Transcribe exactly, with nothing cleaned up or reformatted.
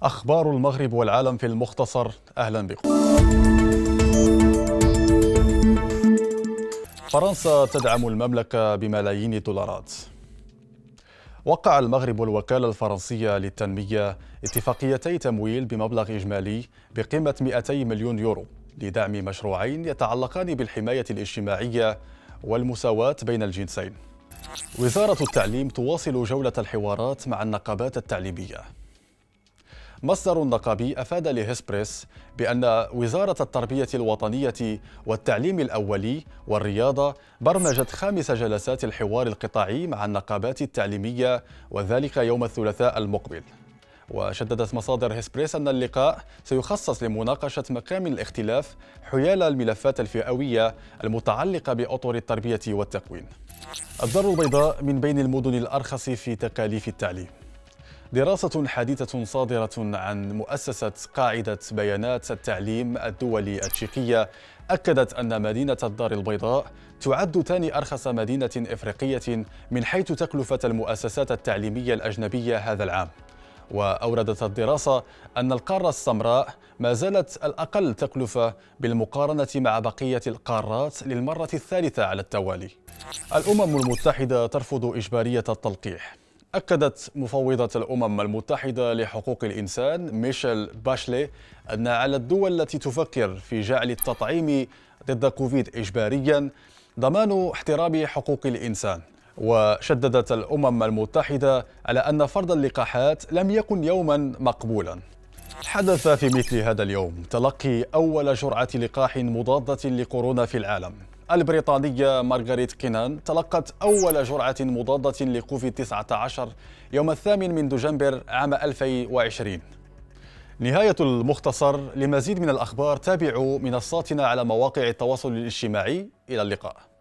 أخبار المغرب والعالم في المختصر، أهلا بكم. فرنسا تدعم المملكة بملايين الدولارات. وقع المغرب والوكالة الفرنسية للتنمية اتفاقيتي تمويل بمبلغ إجمالي بقيمة مئتي مليون يورو لدعم مشروعين يتعلقان بالحماية الاجتماعية والمساواة بين الجنسين. وزارة التعليم تواصل جولة الحوارات مع النقابات التعليمية. مصدر نقابي أفاد لهسبريس بأن وزارة التربية الوطنية والتعليم الأولي والرياضة برمجت خامس جلسات الحوار القطاعي مع النقابات التعليمية، وذلك يوم الثلاثاء المقبل. وشددت مصادر هسبريس أن اللقاء سيخصص لمناقشة مكامن الاختلاف حيال الملفات الفئوية المتعلقة بأطر التربية والتكوين. الدار البيضاء من بين المدن الأرخص في تكاليف التعليم. دراسة حديثة صادرة عن مؤسسة قاعدة بيانات التعليم الدولي التشيكية أكدت أن مدينة الدار البيضاء تعد ثاني أرخص مدينة إفريقية من حيث تكلفة المؤسسات التعليمية الأجنبية هذا العام. وأوردت الدراسة أن القارة السمراء ما زالت الأقل تكلفة بالمقارنة مع بقية القارات للمرة الثالثة على التوالي. الأمم المتحدة ترفض إجبارية التلقيح. أكدت مفوضة الأمم المتحدة لحقوق الإنسان ميشيل باشلي أن على الدول التي تفكر في جعل التطعيم ضد كوفيد إجبارياً ضمان احترام حقوق الإنسان. وشددت الأمم المتحدة على أن فرض اللقاحات لم يكن يوماً مقبولاً. حدث في مثل هذا اليوم تلقي أول جرعة لقاح مضادة لكورونا في العالم. البريطانية مارغريت كينان تلقت أول جرعة مضادة لكوفيد تسعة عشر يوم الثامن من دجنبر عام ألفين وعشرين. نهاية المختصر. لمزيد من الأخبار تابعوا منصاتنا على مواقع التواصل الاجتماعي. إلى اللقاء.